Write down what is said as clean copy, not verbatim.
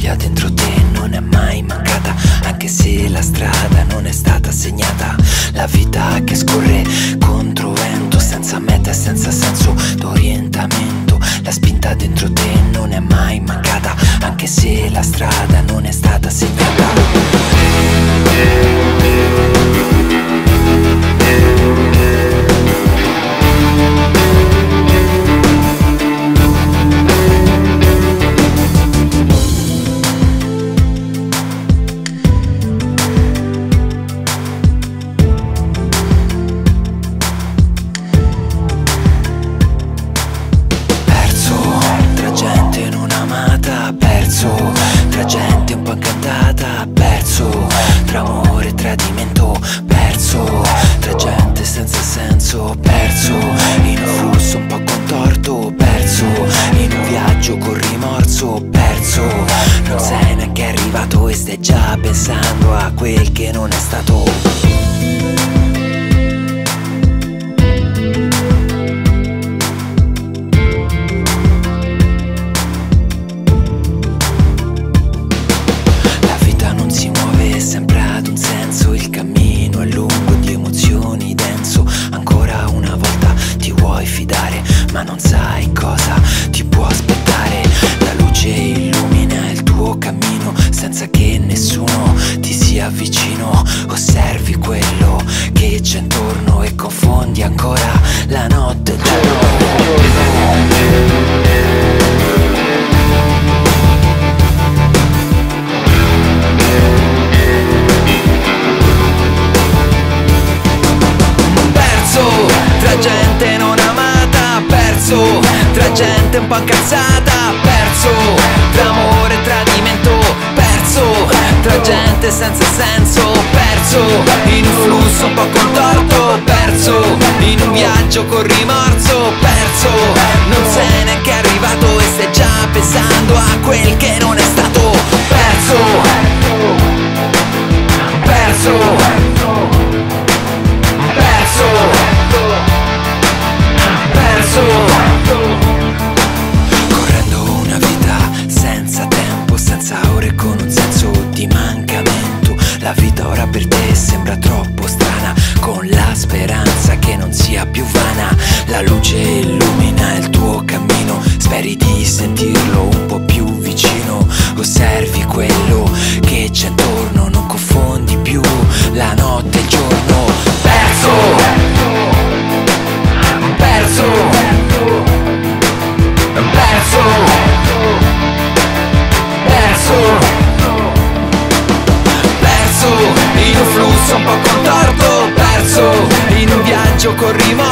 gioia dentro te non è mai mancata, anche se la strada non è stata segnata. La vita che scorre contro vento, senza meta e senza senso d'orientamento. La spinta dentro te non è mai mancata, anche se la strada non è stata segnata. Perso tra gente un po' incantata, perso tra amore e tradimento, perso tra gente senza senso, perso in un flusso un po' contorto, perso in un viaggio con rimorso, perso non sei neanche arrivato e stai già pensando a quel che non è stato. Sempre ad un senso, il cammino è lungo, di emozioni denso. Ancora una volta ti vuoi fidare, ma non sai cosa ti può aspettare. La luce illumina il tuo cammino senza che nessuno ti sia vicino. Osservi quello che c'è intorno e confondi ancora la notte e il giorno. Tra gente non amata, perso tra gente un po' incazzata, perso tra amore e tradimento, perso tra gente senza senso, perso in un flusso un po' contorto, perso in un viaggio con rimorso, perso non sei neanche arrivato e stai già pensando a quel che non è stato, perso, perso, perso. Correndo una vita senza tempo, senza ore, con un senso di mancamento. La vita ora per te sembra troppo strana, con la speranza che non sia più vana. La luce illumina il tuo cammino, speri di sentirlo un po' più vicino. Osservi quello che c'è intorno, non confondi più la notte e il giorno. Perso, perso, perso, perso, perso in un flusso un po' contorto, perso in un viaggio con rimorso.